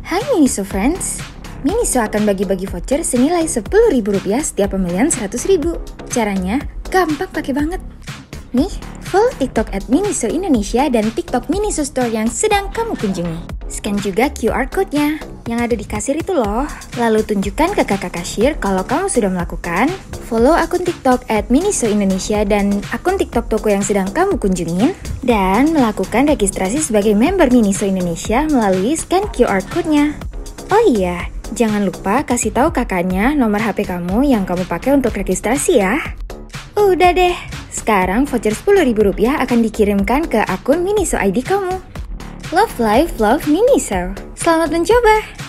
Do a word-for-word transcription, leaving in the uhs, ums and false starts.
Hai Miniso Friends, Miniso akan bagi-bagi voucher senilai sepuluh ribu rupiah setiap pembelian seratus ribu. Caranya gampang pakai banget. Nih, follow TikTok at Miniso Indonesia dan TikTok Miniso Store yang sedang kamu kunjungi. Scan juga Q R code-nya yang ada di kasir itu loh. Lalu tunjukkan ke kakak kasir kalau kamu sudah melakukan. Follow akun TikTok at Miniso Indonesia dan akun TikTok toko yang sedang kamu kunjungin. Dan melakukan registrasi sebagai member Miniso Indonesia melalui scan Q R code-nya. Oh iya, jangan lupa kasih tahu kakaknya nomor H P kamu yang kamu pakai untuk registrasi ya. Udah deh, sekarang voucher sepuluh ribu rupiah akan dikirimkan ke akun Miniso I D kamu. Love life, love Miniso. Selamat mencoba!